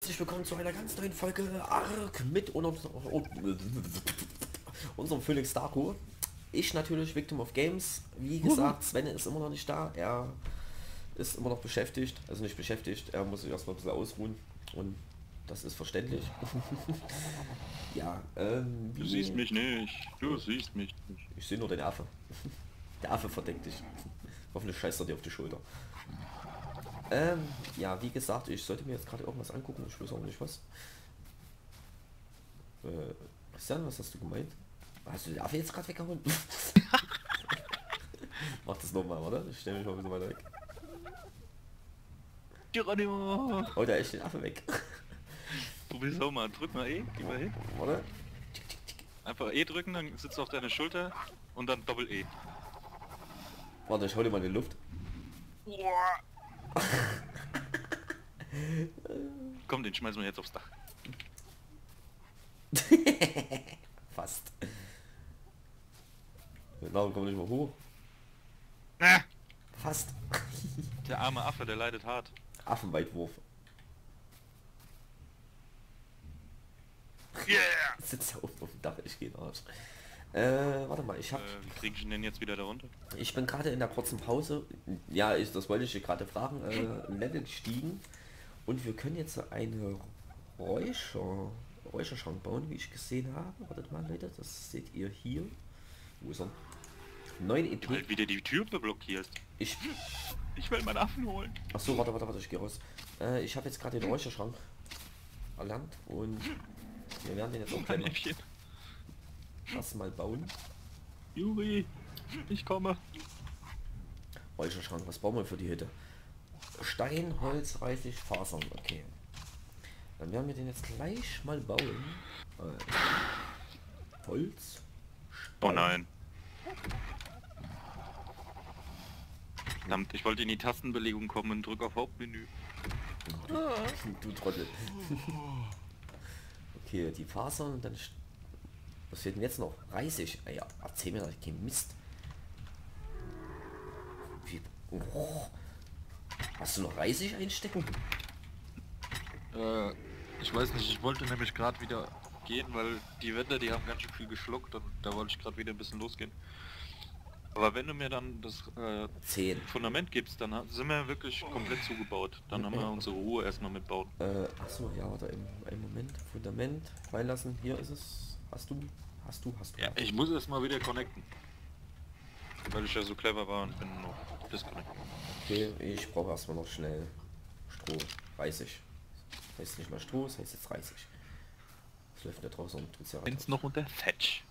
herzlich willkommen zu einer ganz neuen Folge Ark mit unserem Phoenix Darko. Ich natürlich Victim of Games. Wie gesagt, Sven ist immer noch nicht da. Er ist immer noch beschäftigt, also nicht beschäftigt. Er muss sich erstmal ein bisschen ausruhen und das ist verständlich. Ja, Du siehst mich nicht. Du siehst mich nicht. ich sehe nur den Affe. Der Affe verdeckt dich. Hoffentlich scheißt er dir auf die Schulter. Ja, wie gesagt, ich sollte mir jetzt gerade irgendwas angucken, ich weiß auch nicht was. Christian, was hast du gemeint? Hast du den Affe jetzt gerade weggehauen? Mach das nochmal, oder? Ich stelle mich mal ein bisschen weiter weg. Geronimo! Oh, da ist den Affe weg. Probier's auch mal. Drück mal E. Geh mal hin. Oder? Einfach E drücken, dann sitzt du auf deiner Schulter und dann Doppel E. Warte, ich hol dir mal in die Luft. Komm, den schmeißen wir jetzt aufs Dach. Fast. Genau, komm nicht mal hoch. Ah, Fast. der arme Affe, der leidet hart. Affenweitwurf. Yeah! Sitzt auf dem Dach, ich gehe Arsch. Warte mal, Wie krieg ich ihn denn jetzt wieder da runter? ich bin gerade in der kurzen Pause. Ja, das wollte ich dir gerade fragen. Level gestiegen. Und wir können jetzt eine Räucherschrank bauen, wie ich gesehen habe. Wartet mal, Leute, das seht ihr hier. Wo ist er? 9 Du EP. halt wieder die Tür blockierst. Ich. Ich will meinen Affen holen. Achso, warte, ich gehe raus. Ich habe jetzt gerade den Räucherschrank erlernt und wir werden den jetzt auch gleich Äffchen. erstmal bauen. Juri, ich komme. Räucherschrank, was bauen wir für die Hütte? Stein, Holz, Reisig, Fasern, okay. Dann werden wir den jetzt gleich mal bauen. Holz. Oh nein. Verdammt, ich wollte in die Tastenbelegung kommen und drück auf Hauptmenü. Du Trottel. Okay, die Fasern und dann... Was fehlt denn jetzt noch? Reisig. Ah ja, erzähl mir doch kein Mist. Wie... Oh. Hast du noch Reisig einstecken? Ich weiß nicht, ich wollte nämlich gerade wieder gehen, weil die Wände, die haben ganz schön viel geschluckt und da wollte ich gerade wieder ein bisschen losgehen. Aber wenn du mir dann das 10. Fundament gibst, dann sind wir wirklich komplett zugebaut. Dann haben wir unsere Ruhe erstmal mitbauen. Achso, ja, warte, einen Moment. Fundament reinlassen. Hier ist es. Hast du. Ja, ich muss erstmal wieder connecten. Weil ich ja so clever war und bin noch disconnected. Okay, ich brauche erstmal noch schnell Stroh. Reisig. Das heißt nicht mehr Stroh, das heißt jetzt Reisig. Das läuft da draußen und tut's ja Wenn's noch unter Fetch.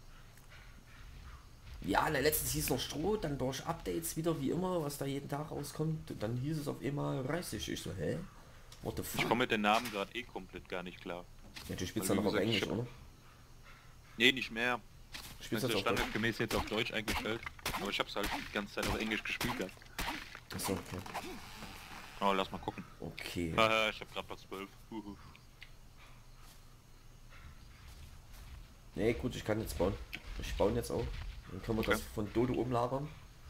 Ja, letztens hieß noch Stroh, dann durch Updates wieder wie immer, was da jeden Tag rauskommt, dann hieß es auf einmal Reisig. Ich so, hä? What the fuck? Ich komme mit den Namen gerade eh komplett gar nicht klar. Ja, du spielst Weil, ja noch wie auf gesagt, Englisch, ich hab- oder? Nee, nicht mehr. Spielst Das du ist jetzt auf Deutsch? standardgemäß jetzt auf Deutsch eingestellt. Aber ich hab's halt die ganze Zeit auf Englisch gespielt gehabt. Achso, okay. Oh, lass mal gucken. Okay. Haha, ich hab gerade Platz 12. Nee, gut, ich kann jetzt bauen. Ich baue jetzt auch. Dann können wir Okay. das von Dodo umlagern.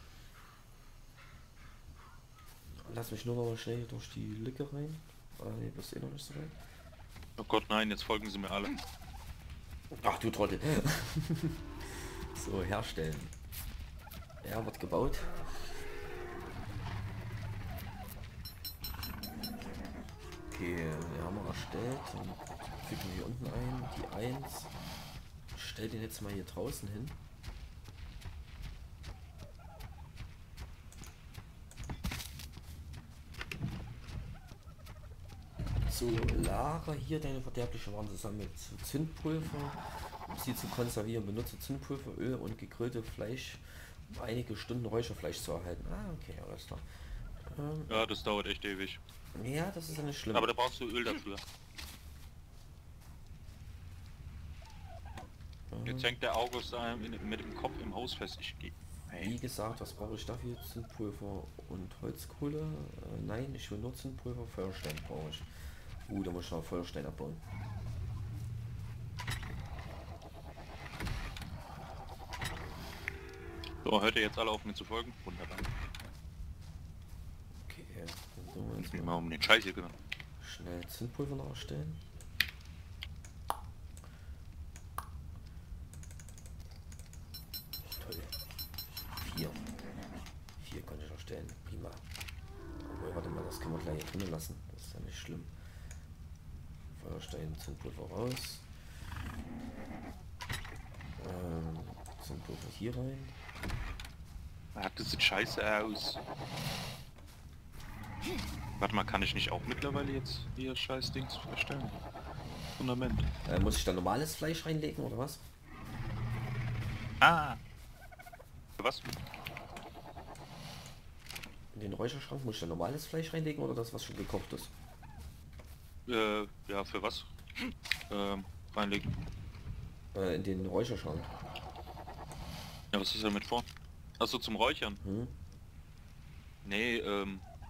Lass mich nur noch mal schnell durch die Lücke rein. Nee, das ist eh noch nicht so weit. Oh Gott, nein, jetzt folgen sie mir alle. Ach du Trottel. So, herstellen. Ja, wird gebaut. Okay, wir haben wir erstellt. Dann fügen wir hier unten ein, die 1. Ich stell den jetzt mal hier draußen hin. So, lager hier deine verderbliche Waren zusammen mit Zündpulver. Um sie zu konservieren, benutze Zündpulver, Öl und gegrillte Fleisch, um einige Stunden Räucherfleisch zu erhalten. Ah, okay, alles klar. Ja, das dauert echt ewig. Ja, das ist ja nicht schlimm. Aber da brauchst du Öl dafür. Jetzt hängt der August da mit dem Kopf im Haus fest. Ich gehe. Wie gesagt, was brauche ich dafür? Zündpulver und Holzkohle? Nein, ich will nur Zündpulver, Feuerstein brauche ich. Da muss ich noch Feuerstein abbauen. So, hört ihr jetzt alle auf mir zu folgen? Wunderbar. Okay, dann tun wir Ich jetzt mich mal mal um den Scheiß hier kümmern. Schnell Zündpulver nachstellen. Toll. 4. 4 kann ich erstellen. Prima. Aber warte mal, das können wir gleich hier drinnen lassen. Das ist ja nicht schlimm. Feuerstein, Zündpulver raus. Zündpulver hier rein. Ah, das sieht scheiße aus. Warte mal, kann ich nicht auch mittlerweile jetzt hier scheiß Dings erstellen? Fundament. Muss ich da normales Fleisch reinlegen oder was? Ah! Was? In den Räucherschrank muss ich da normales Fleisch reinlegen oder das, was schon gekocht ist? Ja, für was? Reinlegen. In den Räucherschrank. Ja, was ist damit vor? Achso, zum Räuchern? Hm? Nee, Ja,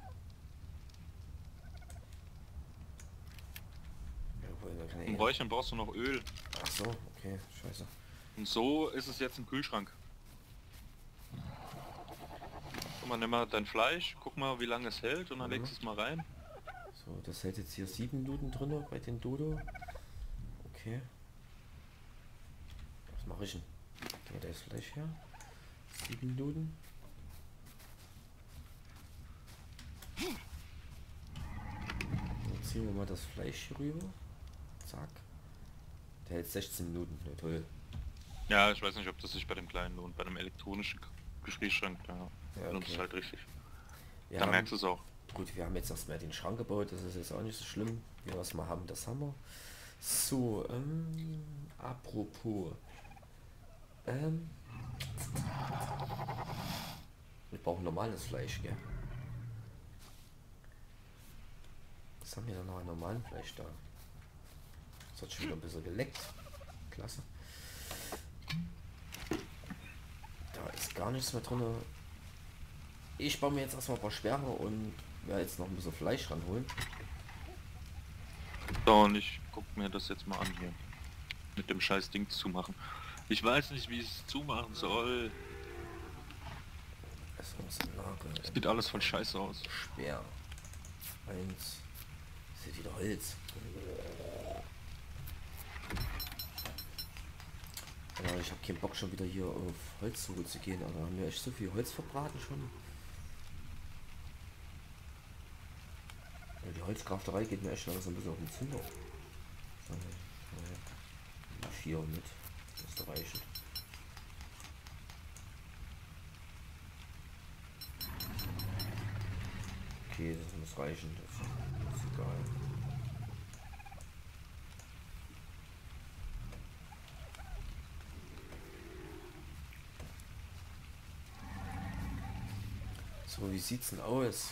wohl, da kann zum Räuchern brauchst du noch Öl. Ach so, okay, scheiße. Und so ist es jetzt im Kühlschrank. Guck mal, nimm mal dein Fleisch, guck mal, wie lange es hält und dann legst du es mal rein. So, das hält jetzt hier 7 Minuten drin bei den Dodo. Okay. Was mache ich denn? Gehen wir das Fleisch her? 7 Minuten. Dann ziehen wir mal das Fleisch hier rüber. Zack. Der hält 16 Minuten. Ja, toll. Ja, ich weiß nicht, ob das sich bei dem kleinen lohnt, bei dem elektronischen Gefrierschrank, da Ja, lohnt es okay. halt richtig. Wir Da haben, merkst du es auch. gut, wir haben jetzt erstmal den Schrank gebaut, das ist jetzt auch nicht so schlimm. Wir was wir haben, das haben wir. So, apropos. Wir brauchen normales Fleisch, gell? Was haben wir denn noch an normalem Fleisch da? Das hat schon wieder ein bisschen geleckt. Klasse. Da ist gar nichts mehr drin. Ich baue mir jetzt erstmal ein paar Sperre und werde jetzt noch ein bisschen Fleisch ranholen. So, und ich guck mir das jetzt mal an hier. Mit dem scheiß Ding zu machen. Ich weiß nicht, wie ich es zumachen soll. Es sieht alles voll scheiße aus. Speer. 1. Ist wieder Holz. Ja, ich habe keinen Bock schon wieder hier auf Holzsuche zu gehen, aber haben wir echt so viel Holz verbraten schon. Ja, die Holzkrafterei geht mir echt langsam ein bisschen auf den Zünder. 4 mit. Das reicht. Okay, das muss reichen. Das ist egal. So, wie sieht's denn aus?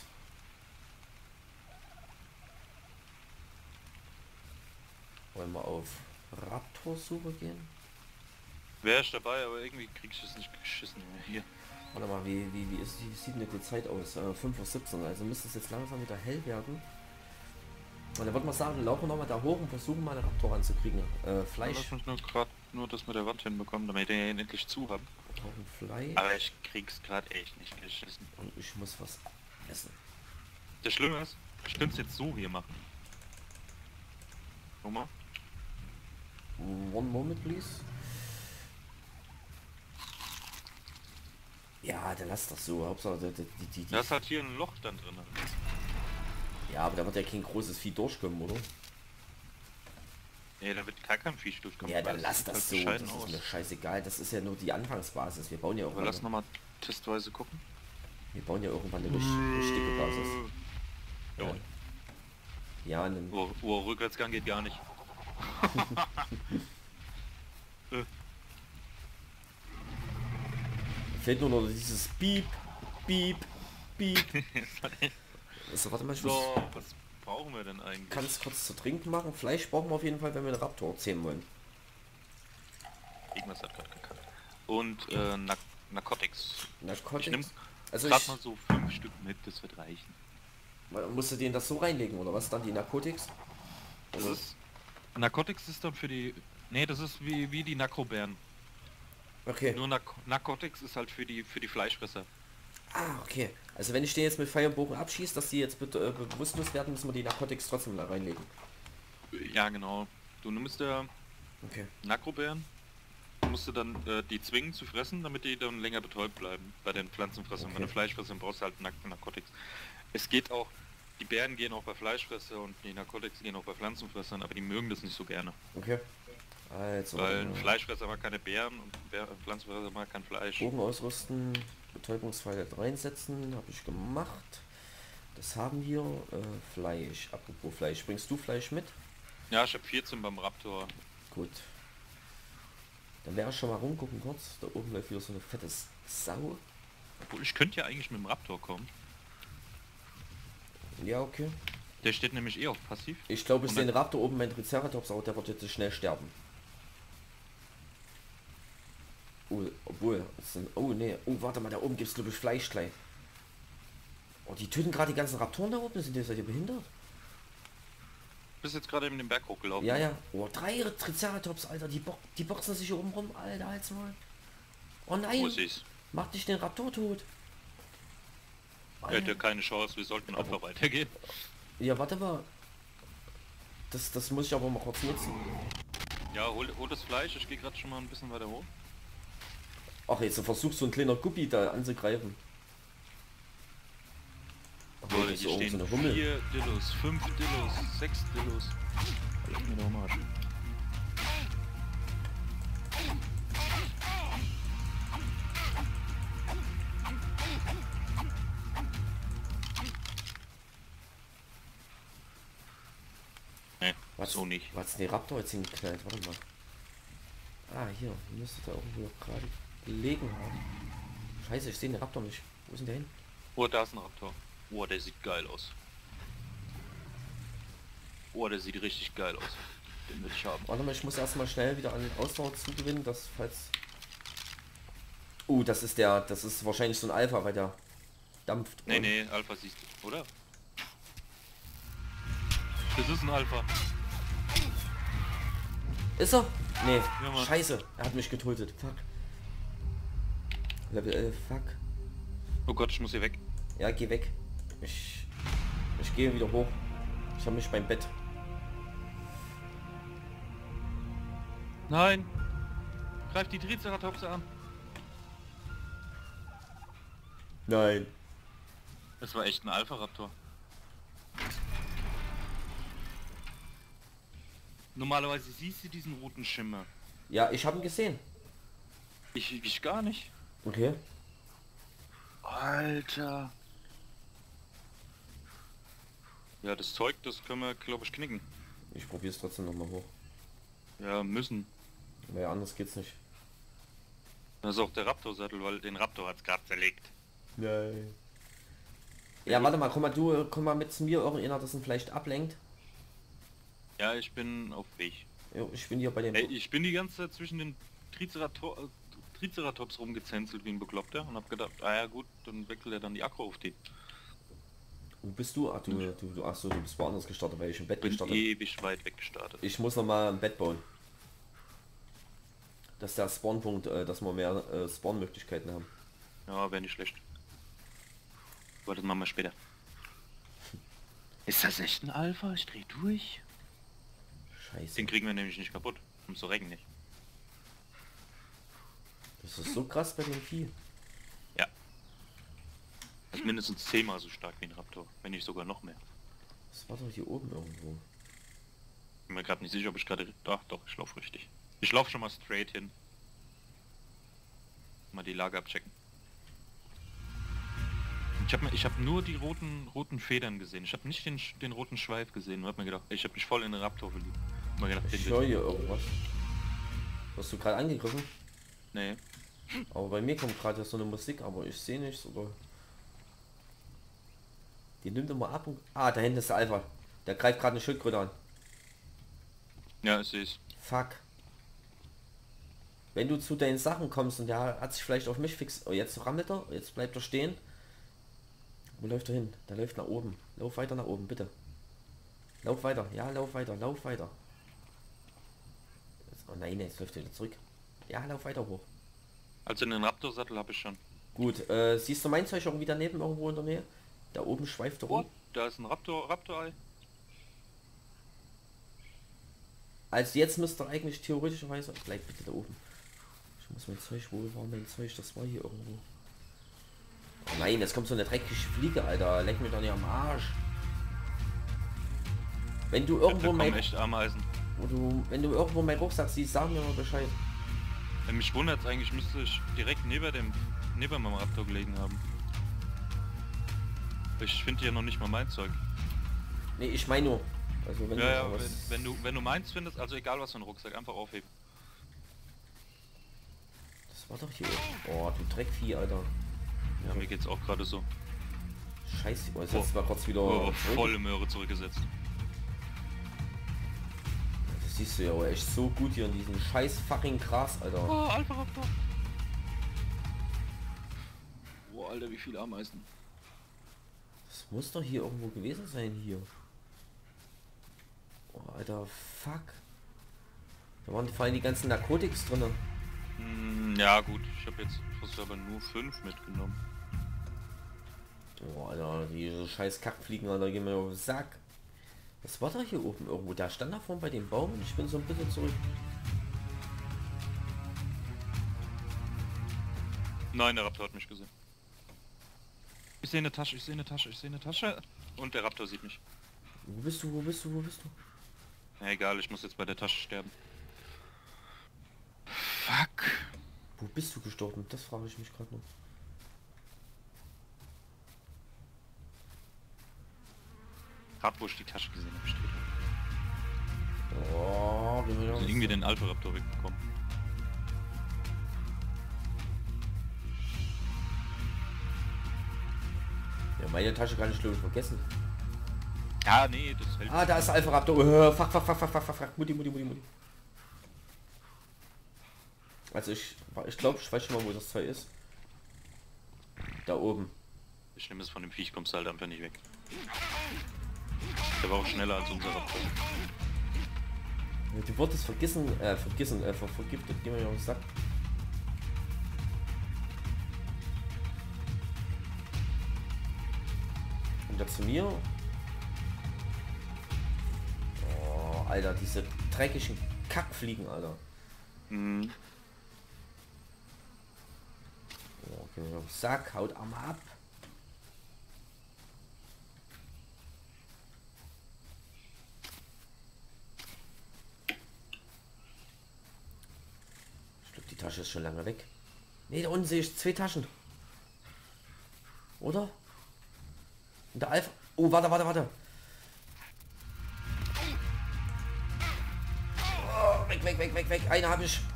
Wollen wir auf Raptor-Suche gehen? Wäre ich dabei, aber irgendwie krieg ich es nicht geschissen hier. Warte mal, wie sieht denn die Zeit aus? 5:17 Uhr, also müsste es jetzt langsam wieder hell werden. Und dann würde man sagen, laufen wir nochmal da hoch und versuchen mal einen Raptor anzukriegen. Fleisch. Lass mich nur gerade nur das mit der Wand hinbekommen, damit ich den endlich zu habe. Wir brauchen Fleisch. Aber ich krieg's gerade echt nicht geschissen. Und ich muss was essen. Das Schlimme ist, ich könnte es jetzt so hier machen. Guck mal. One moment, please. Ja, dann lass das so. Hauptsache, die. Da ist halt hier ein Loch dann drin. Ja, aber da wird ja kein großes Vieh durchkommen, oder? Nee, da wird gar kein Viech durchkommen. Ja, dann weil lass es das sieht so. halt Das bescheiden ist mir scheißegal. Das ist ja nur die Anfangsbasis. Wir bauen ja Aber lass irgendwann. nochmal testweise gucken. Wir bauen ja irgendwann eine richtige Basis. Jo. Ja, einen, Rückwärtsgang geht gar nicht. fehlt nur noch dieses Piep, Piep, Piep. So, warte mal, ich muss So, was brauchen wir denn eigentlich? ganz kurz zu trinken machen. Fleisch brauchen wir auf jeden Fall, wenn wir den Raptor zähmen wollen. Irgendwas hat gerade gekackt. Und Narcotics. Ich Narcotics. nehm Also gerade mal so 5 Stück mit, das wird reichen. musst du den das so reinlegen, oder was? Dann die Narcotics? Das ist... Narcotics ist dann für die... Nee, das ist wie die Nakrobären. Okay. Nur Narcotics ist halt für die Fleischfresser. Ah, okay. Also wenn ich den jetzt mit Pfeil und Bogen abschieße, dass die jetzt bewusstlos werden, müssen wir die Narcotics trotzdem da reinlegen. Ja, genau. Du nimmst ja Okay. Nakrobären, musst du dann die zwingen zu fressen, damit die dann länger betäubt bleiben bei den Pflanzenfressern. Okay. Wenn du Fleisch frisst, dann brauchst du halt Narcotics. Es geht auch, die Bären gehen auch bei Fleischfresser und die Narcotics gehen auch bei Pflanzenfressern, aber die mögen das nicht so gerne. Okay. Also. Weil ein Fleischfresser mag keine Beeren und ein Pflanzenfresser mag kein Fleisch. Bogen ausrüsten, Betäubungspfeile reinsetzen, habe ich gemacht. Das haben wir. Fleisch. Apropos Fleisch. Bringst du Fleisch mit? Ja, ich habe 14 beim Raptor. Gut. Dann wäre ich schon mal rumgucken kurz. Da oben läuft wieder so eine fette Sau. Obwohl, ich könnte ja eigentlich mit dem Raptor kommen. Ja, okay. Der steht nämlich eh auf passiv. Ich glaube, ich Und sehe den dann- Raptor oben mein Triceratops, aber der wird jetzt schnell sterben. Oh, obwohl, oh nee, oh warte mal, da oben gibt es glaube ich Fleisch gleich. Oh, die töten gerade die ganzen Raptoren da oben, seid ihr behindert? Bist jetzt gerade eben den Berg hochgelaufen. Ja, ja. Oh, 3 Triceratops, Alter, die boxen sich hier oben rum, Alter, halt's mal. Oh nein, Wo ist es? mach dich den Raptor tot. Hätte keine Chance, wir sollten einfach weitergehen. Ja, warte mal. Das muss ich aber mal kurz nutzen. Ja, hol das Fleisch, ich gehe gerade schon mal ein bisschen weiter hoch. Ach, jetzt versuchst so ein kleiner Guppi da anzugreifen. Ach, nee, Leute, das ist hier irgend so stehen eine Hummel. 4 Dillos, 5 Dillos, 6 Dillos. Leck mir doch mal. Ne, so nicht. Was ist denn der Raptor jetzt hingeknallt? Warte mal. Ah, hier müsste da irgendwo gerade gelegen haben. Scheiße, ich sehe den Raptor nicht. Wo ist denn der hin? Oh, da ist ein Raptor. Oh, der sieht geil aus. Oh, der sieht richtig geil aus. Den will ich haben. Warte mal, ich muss erstmal schnell wieder an Ausdauer zugewinnen, dass falls... das ist wahrscheinlich so ein Alpha, weil der dampft. Nee, nee, Alpha siehst du, oder? Das ist ein Alpha. Ist er? Nee, Ja, Mann. scheiße, er hat mich getötet. Fuck. Level 11, fuck. Oh Gott, ich muss hier weg. Ja, geh weg. Ich gehe wieder hoch. Ich habe mich beim Bett. Nein! Greif die Triceratops an. Nein. Das war echt ein Alpha-Raptor. Normalerweise siehst du diesen roten Schimmer. Ja, ich habe ihn gesehen. Ich gar nicht. Okay. Alter. Ja, das Zeug, das können wir, glaube ich, knicken. Ich probiere es trotzdem nochmal hoch. Ja, müssen. Weil anders geht's nicht. Das ist auch der Raptor-Sattel, weil den Raptor hat's gerade zerlegt. Nein. Ja, warte mal, komm mal mit zu mir, irgendeiner das ihn vielleicht ablenkt. Ja, ich bin auf Weg. Jo, ich bin hier bei dem... Ey, ich bin die ganze Zeit zwischen den Triceratops rumgezänzelt wie ein Bekloppter und hab gedacht, ah ja gut, dann wechselt er dann die Akku auf die. Wo bist du? Ach, achso, du bist woanders gestartet, weil ich im Bett Bin gestartet. ewig weit weg gestartet. Ich muss noch mal ein Bett bauen. Das ist der Spawnpunkt, dass wir mehr Spawnmöglichkeiten haben. Ja, wäre nicht schlecht. Aber das machen wir später. Ist das echt ein Alpha? Ich dreh durch. Scheiße. Den kriegen wir nämlich nicht kaputt. Ums so Recken nicht. Das ist so krass bei dem Vieh. Ja. Das ist mindestens 10-mal so stark wie ein Raptor. Wenn nicht sogar noch mehr. Das war doch hier oben irgendwo. Bin mir gerade nicht sicher, ob ich gerade... Doch, ich laufe richtig. Ich laufe schon mal straight hin. Mal die Lage abchecken. Ich hab nur die roten Federn gesehen. Ich habe nicht den roten Schweif gesehen. Und hab mir gedacht, ich habe mich voll in den Raptor verliebt. Hab mir gedacht, Ich den höre hier irgendwas. Hast du gerade angegriffen? Nee. Aber bei mir kommt gerade so eine Musik, aber ich sehe nichts, oder? Die nimmt immer ab und... Ah, da hinten ist der Alpha. Der greift gerade eine Schildkröte an. Ja, ich sehe es. Fuck. Wenn du zu deinen Sachen kommst und der hat sich vielleicht auf mich fix... Oh, jetzt rammelt er, jetzt bleibt er stehen. Wo läuft er hin? Der läuft nach oben. Lauf weiter nach oben, bitte. Lauf weiter. Ja, lauf weiter, lauf weiter. Jetzt, oh nein, jetzt läuft er wieder zurück. Ja, lauf weiter hoch. Also den Raptor-Sattel habe ich schon. Gut, siehst du mein Zeug irgendwie daneben irgendwo in der Nähe? Da oben schweift er Oh, rum. da ist ein Raptor-Ei. Also jetzt müsste eigentlich theoretischerweise... Bleib bitte da oben. Ich muss mein Zeug... Wo war mein Zeug? Das war hier irgendwo. Oh nein, jetzt kommt so eine dreckige Fliege, Alter. Leck mich doch nicht am Arsch. Wenn du irgendwo mein... echt Ameisen. Wenn du irgendwo meinen Rucksack siehst, sag mir mal Bescheid. Mich wundert es eigentlich, müsste ich direkt neben meinem Raptor gelegen haben. Ich finde ja noch nicht mal mein Zeug. Nee, ich meine nur. Also wenn Ja, du ja, wenn du meins findest, also egal was für ein Rucksack, einfach aufheben. Das war doch hier. Oh, du Dreckvieh, Alter. Ja, mir geht's auch gerade so. Scheiße, ich setz mal kurz wieder... volle Möhre zurückgesetzt. Das siehst du ja aber echt so gut hier in diesem scheiß fucking Gras, Alter. Oh, Alpha Raptor. Boah, Alter, wie viele Ameisen. Das muss doch hier irgendwo gewesen sein, hier. Oh, Alter, fuck. Da waren vor allem die ganzen Narkotics drin. Ja gut, ich habe jetzt fast aber nur 5 mitgenommen. Oh, Alter, diese scheiß Kackfliegen, Alter, gehen mir auf den Sack. Was war da hier oben irgendwo? Da stand da vorne bei dem Baum und ich bin so ein bisschen zurück. Nein, der Raptor hat mich gesehen. Ich sehe eine Tasche, ich sehe eine Tasche, ich sehe eine Tasche. Und der Raptor sieht mich. Wo bist du, wo bist du, wo bist du? Na egal, ich muss jetzt bei der Tasche sterben. Fuck. Wo bist du gestorben? Das frage ich mich gerade noch. Gerade wo ich die Tasche gesehen habe, steht. Oh, Also irgendwie den Alpha Raptor wegbekommen. Ja, meine Tasche kann ich glaube ich vergessen. Ja, nee, das hält. Ah, da ist Alpha Raptor. Fuck, fuck, fuck, fuck, fuck, fuck. Mutti, Mutti, Mutti, Mutti. Also ich glaube, ich weiß schon mal, wo das Zeug ist. Da oben. Ich nehme es von dem Viech, kommst du halt einfach nicht weg. Der war auch schneller als unser Raptor. Du wurdest vergiftet, geh mal auf den Sack. Und da zu mir. Oh, Alter, diese dreckigen Kackfliegen, Alter. Mhm. Oh, geh mal auf den Sack, haut Arme ab. Die Tasche ist schon lange weg. Ne, da unten sehe ich 2 Taschen. Oder? Und der Alpha... Oh, warte. Oh, weg. Eine habe ich.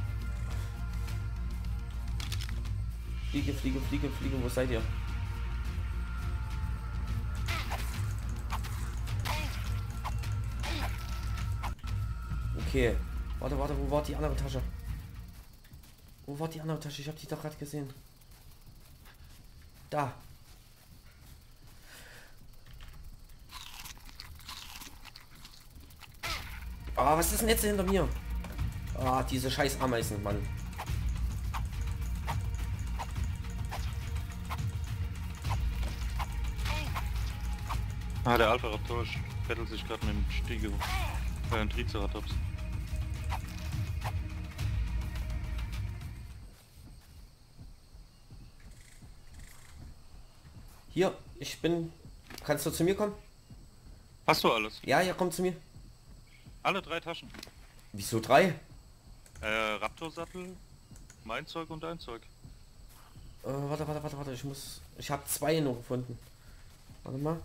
Fliege. Wo seid ihr? Okay. Warte, wo war die andere Tasche? Wo war die andere Tasche? Ich habe die doch gerade gesehen. Da. Ah, was ist denn jetzt hinter mir? Ah, diese scheiß Ameisen, Mann. Ah, der Alpha Raptor bettelt sich gerade mit dem Stego. Ein Triceratops. Hier, ich bin... Kannst du zu mir kommen? Hast du alles? Ja, komm zu mir. Alle 3 Taschen. Wieso 3? Raptor-Sattel, mein Zeug und dein Zeug. Warte. Ich habe 2 nur gefunden. Warte mal.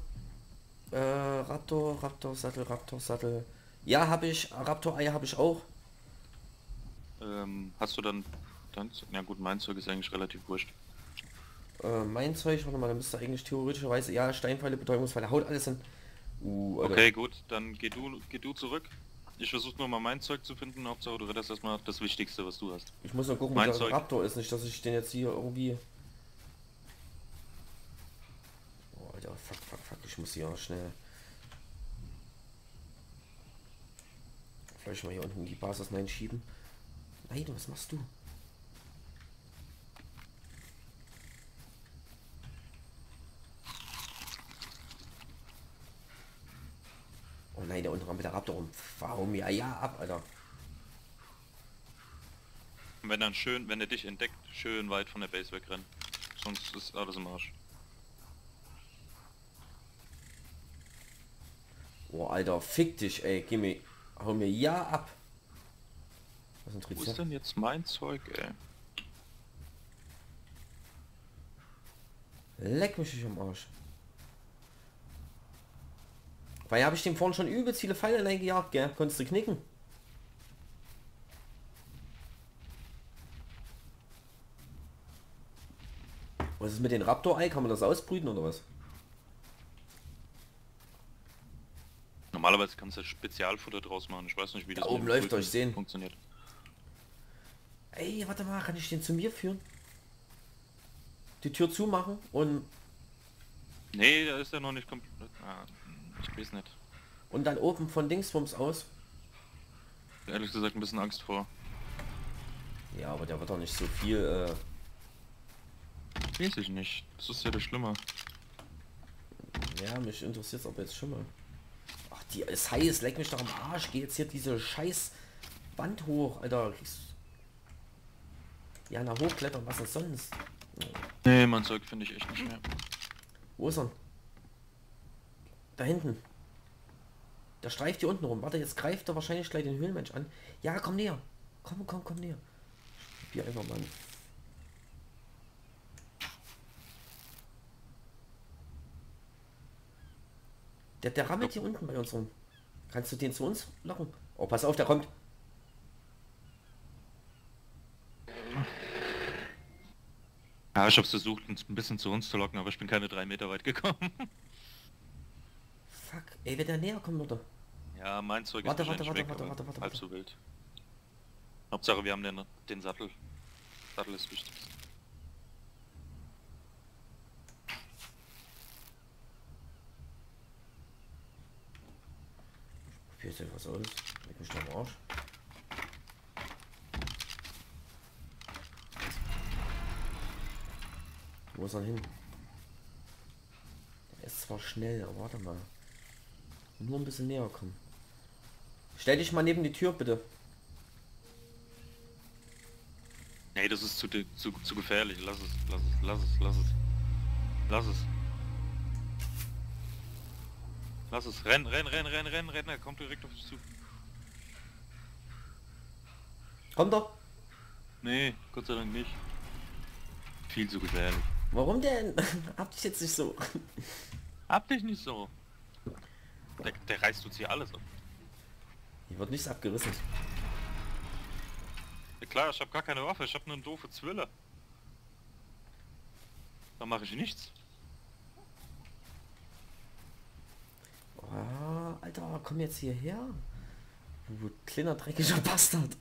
Raptor-Sattel. Ja, habe ich. Raptor-Eier habe ich auch. Hast du dann... Ja gut, mein Zeug ist eigentlich relativ wurscht. Mein Zeug, warte mal, da müsste eigentlich theoretischerweise... Ja, Steinpfeile, Betäubungspfeile, haut alles hin. Okay, gut, dann geh du zurück. Ich versuche nur mal mein Zeug zu finden. Hauptsache du rettest erstmal das Wichtigste, was du hast. Ich muss nur gucken, wo der Raptor ist. Nicht, dass ich den jetzt hier irgendwie... Oh, Alter, fuck. Ich muss hier schnell... Vielleicht mal hier unten die Basis reinschieben. Nein, was machst du? da dran mit der Raptor rum. Warum ja ab, Alter. Und wenn dann schön, wenn er dich entdeckt, schön weit von der Base wegrennen. Sonst ist alles im Arsch. Oh, Alter, fick dich, ey. Geh mir, hau mir ja ab. Was ist ein Wo ist Trizeps? denn jetzt mein Zeug, ey? Leck mich nicht am Arsch. Weil habe ich dem vorhin schon übelst viele Pfeile reingejagt, gell? Konntest du knicken? Was ist mit den Raptor-Ei? Kann man das ausbrüten oder was? Normalerweise kannst du Spezialfutter draus machen. Ich weiß nicht, wie Da das oben mit dem läuft, Brüten euch sehen. funktioniert. Ey, warte mal, kann ich den zu mir führen? Die Tür zumachen und Nee, da ist er noch nicht komplett. Ah, ich weiß nicht. dann oben von Dingsbums aus? Ehrlich gesagt ein bisschen Angst vor. Ja, aber der wird doch nicht so viel, Weiß ich nicht. Das ist ja das Schlimme. Ja, mich interessiert es aber jetzt schon mal. Ach, die ist heiß, leck mich doch am Arsch. Geh jetzt hier diese scheiß Wand hoch, Alter. Ja, na hochklettern, was denn sonst? Nee, mein Zeug finde ich echt nicht mehr. Wo ist er? Da hinten. Der streift hier unten rum. Warte, jetzt greift er wahrscheinlich gleich den Höhlenmensch an. Ja, komm näher. Komm näher. Hier einfach mal. Der rammelt hier unten bei uns rum. Kannst du den zu uns locken? Oh, pass auf, der kommt. Ja, ich hab's versucht, uns ein bisschen zu uns zu locken, aber ich bin keine 3 Meter weit gekommen. Fuck, ey, wenn der näher kommt, oder? Ja, mein Zeug Warte, ist wahrscheinlich warte, weg, warte, aber warte, warte, halb warte. so wild. Hauptsache, wir haben den Sattel. Sattel ist wichtig. Hier ist etwas aus. Leck mich doch am Arsch. Wo ist er hin? Er ist zwar schnell, aber warte mal. Nur ein bisschen näher kommen. Stell dich mal neben die Tür, bitte. Nee, das ist zu gefährlich. Lass es. Lass es. Renn, er kommt direkt auf dich zu. Komm doch. Nee, Gott sei Dank nicht. Viel zu gefährlich. Warum denn? Hab dich jetzt nicht so. Hab dich nicht so. Der reißt uns hier alles ab. Hier wird nichts abgerissen. Ja klar, ich habe gar keine Waffe, ich habe nur eine doofe Zwille. Da mache ich nichts. Oh, Alter, komm jetzt hierher. Du kleiner dreckiger Bastard.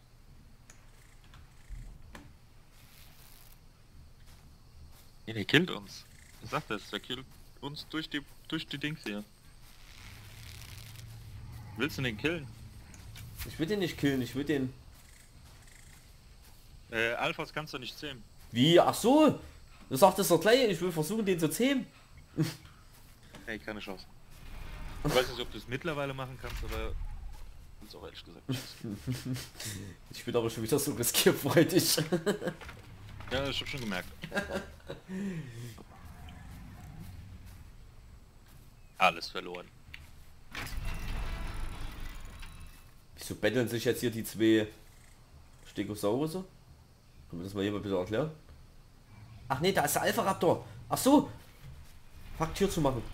Ja, der killt uns. Ich sag das, der killt uns durch die Dings hier. Willst du den killen? Ich will den nicht killen, ich will den... Alphas kannst du nicht zähmen. Wie? Ach so! Du sagtest doch gleich, ich will versuchen, den zu zähmen. Hey, keine Chance. Ich weiß nicht, ob du es mittlerweile machen kannst, aber... Ist auch ehrlich gesagt nicht. Ich bin aber schon wieder so riskierfreudig. Ja, ich hab schon gemerkt. Alles verloren. Wieso betteln sich jetzt hier die zwei Stegosaurus? Können wir das mal jemand bitte erklären? Ach nee, da ist der Alpha Raptor. Ach so. Fuck, Tür zu machen.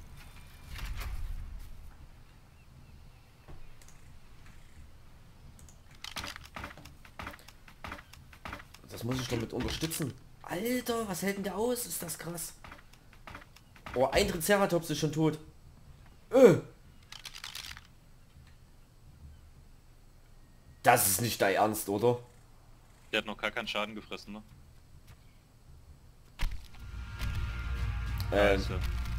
Das muss ich doch mit unterstützen. Alter, was hält denn der aus? Ist das krass. Oh, ein Triceratops ist schon tot. Das ist nicht dein Ernst, oder? Der hat noch gar keinen Schaden gefressen, ne? Scheiße.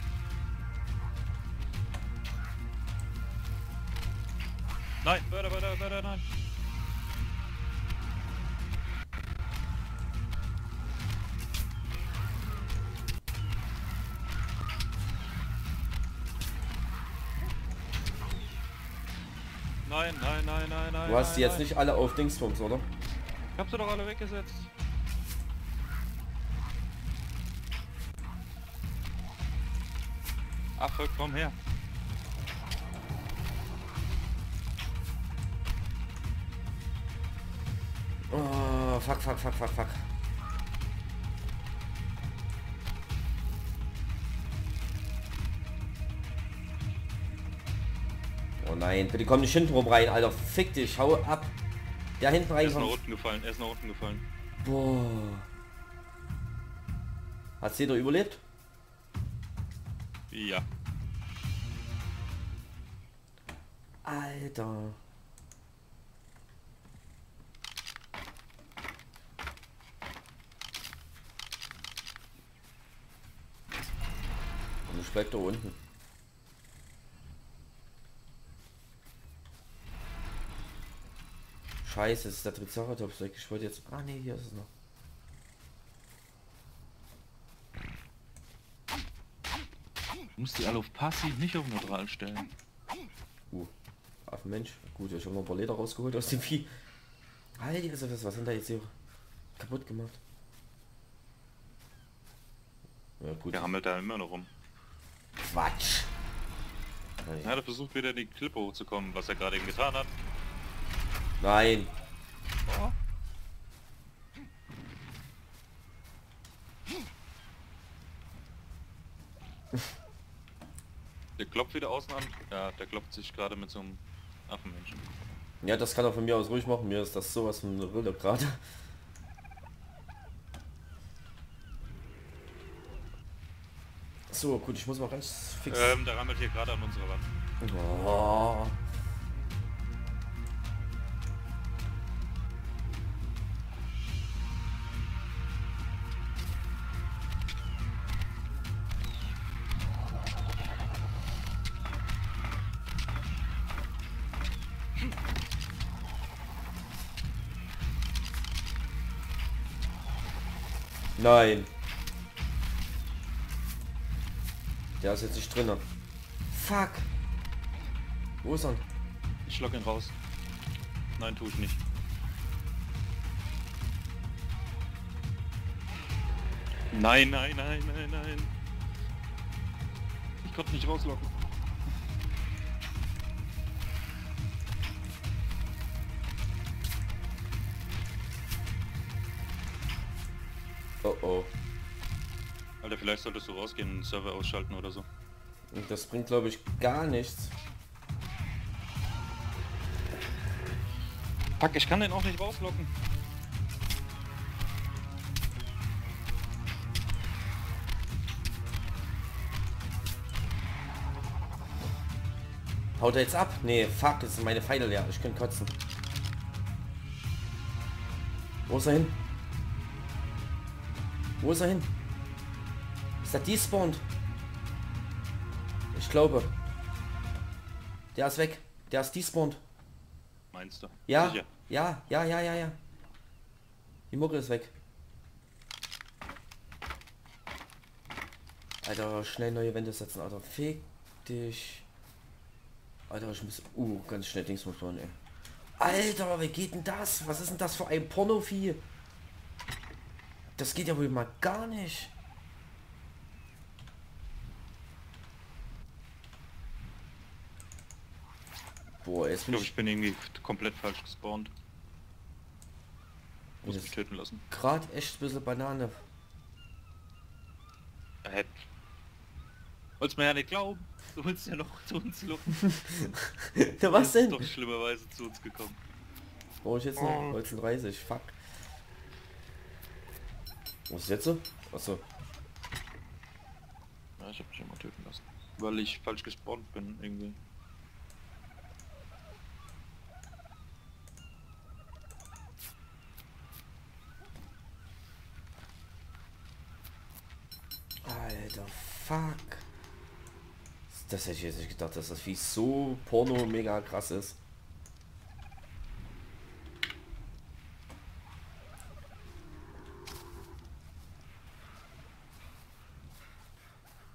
Nein, weiter, nein. Nein, nein, nein, nein, nein. Du hast die nein, jetzt nein. nicht alle auf Dingsbums, oder? Ich hab sie doch alle weggesetzt. Affe, komm her. Oh, fuck, fuck, fuck, fuck, fuck. Oh nein, bitte komm nicht hinten rum rein, Alter. Fick dich, hau ab. Der hinten Er rein ist nach kommt. unten gefallen, er ist nach unten gefallen. Boah. Hat's jeder überlebt? Ja. Alter. Und ich bleib da unten. Scheiße, es ist der Triceratops weg. Ich wollte jetzt... Ah ne, hier ist es noch. Du musst die alle auf passiv, nicht auf neutral stellen. Affenmensch. Gut, ich habe noch ein paar Leder rausgeholt aus dem Vieh. Alter, was sind da jetzt hier kaputt gemacht? Ja gut. Der hammelt da immer noch rum. Quatsch. Er hat versucht wieder in die Klippe hochzukommen, was er gerade eben getan hat. Nein. Oh. Der klopft wieder außen an. Ja, der klopft sich gerade mit so einem Affenmenschen. Ja, das kann er von mir aus ruhig machen. Mir ist das sowas von Rille gerade. So, gut, ich muss mal ganz fix... Der rammelt hier gerade an unserer Wand. Oh. Nein. Der ist jetzt nicht drin. Fuck. Wo ist er? Ich schlag ihn raus. Nein, tue ich nicht. Nein, nein, nein, nein, nein. Ich konnte nicht rauslocken. Oh oh. Alter, vielleicht solltest du rausgehen und den Server ausschalten oder so. Und das bringt, glaube ich, gar nichts. Fuck, ich kann den auch nicht rauslocken. Haut er jetzt ab? Nee, fuck, das sind meine Pfeile leer. Ich könnte kotzen. Wo ist er hin? Wo ist er hin? Ist er despawned? Ich glaube. Der ist weg. Der ist despawned. Meinst du? Ja, Sicher? ja. Die Mucke ist weg. Alter, schnell neue Wände setzen, Alter. Fick dich. Alter, ich muss... ganz schnell Dings muss bauen, ey. Alter, wie geht denn das? Was ist denn das für ein Pornovieh? Das geht ja wohl mal gar nicht. Boah, jetzt Ich bin glaube, ich ich bin irgendwie komplett falsch gespawnt. Muss mich töten lassen. gerade echt ein bisschen Banane. Wollt's mir ja nicht glauben. Du willst ja noch zu uns locken. Na, was Du denn? bist doch schlimmerweise zu uns gekommen. Brauche ich jetzt noch? 19:30, fuck. Was ist jetzt so? Achso. Ja, ich hab mich immer töten lassen. Weil ich falsch gespawnt bin, irgendwie. Alter, fuck. Das hätte ich jetzt nicht gedacht, dass das Vieh so porno mega krass ist.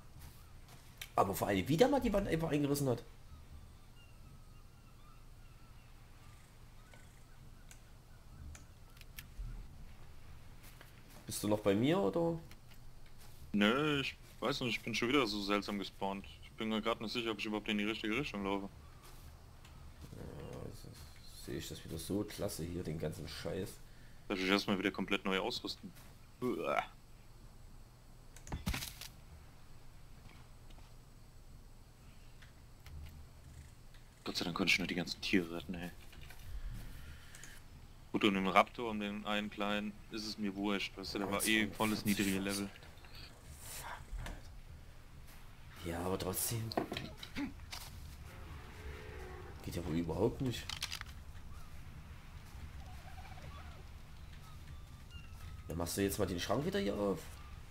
Aber vor allem, wie der mal die Wand einfach eingerissen hat. Bist du noch bei mir oder? Nö, ich weiß nicht, ich bin schon wieder so seltsam gespawnt. Ich bin mir gerade nicht sicher, ob ich überhaupt in die richtige Richtung laufe. Ja, also, sehe ich das wieder so klasse hier, den ganzen Scheiß. Soll ich erstmal wieder komplett neu ausrüsten? Uah. Gott sei Dank konnte ich nur die ganzen Tiere retten, ey. Gut, und im Raptor, um den einen kleinen, ist es mir wurscht, weißt du, der war eh volles niedrige Level. Ja, aber trotzdem. Geht ja wohl überhaupt nicht. Dann machst du jetzt mal den Schrank wieder hier auf.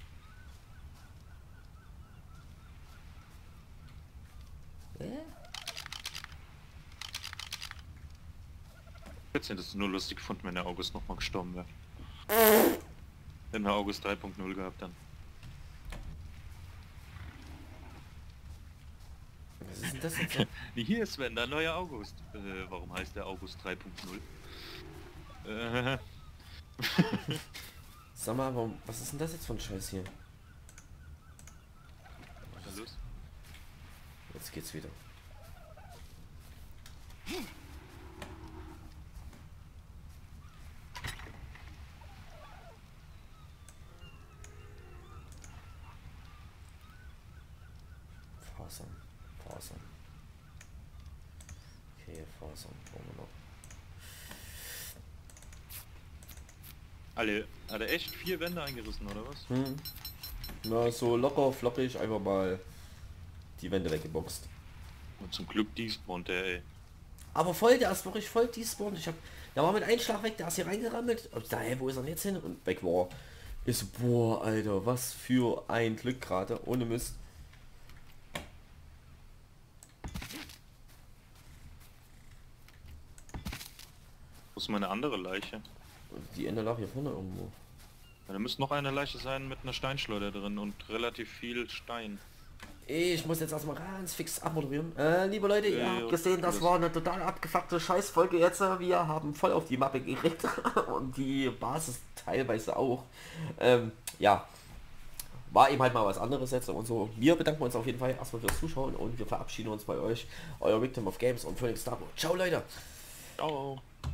Jetzt hätte es nur lustig gefunden, wenn der August nochmal gestorben wäre. Wenn wir August 3.0 gehabt dann. Was ist denn das jetzt? Hier ist Sven, der neue August. Warum heißt der August 3.0? Sag mal, warum, was ist denn das jetzt für ein Scheiß hier? Was ist da los? Jetzt geht's wieder. Fasern. Okay, Fasern. Wollen wir noch. Hat er echt 4 Wände eingerissen, oder was? Na, so locker, flockig, einfach mal die Wände weggeboxt. Und zum Glück despawnt der, ey. Aber voll, der ist wirklich voll despawned. Der war mit einem Schlag weg, der ist hier reingerammelt. Und da, hey, wo ist er denn jetzt hin? Und weg war. Ist so, boah, Alter, was für ein Glück gerade, ohne Mist. Wo ist meine andere Leiche? Die Ende lag hier vorne irgendwo. Ja, da müsste noch eine Leiche sein mit einer Steinschleuder drin und relativ viel Stein. Ich muss jetzt erstmal ganz fix abmoderieren. Liebe Leute, ihr habt gesehen, das alles. war eine total abgefuckte Scheißfolge jetzt. Wir haben voll auf die Mappe gekriegt und die Basis teilweise auch. Ja, war eben halt mal was anderes jetzt und so. Wir bedanken uns auf jeden Fall erstmal fürs Zuschauen und wir verabschieden uns bei euch. Euer Victim of Games und Phoenix Starboard. Ciao Leute! Ciao!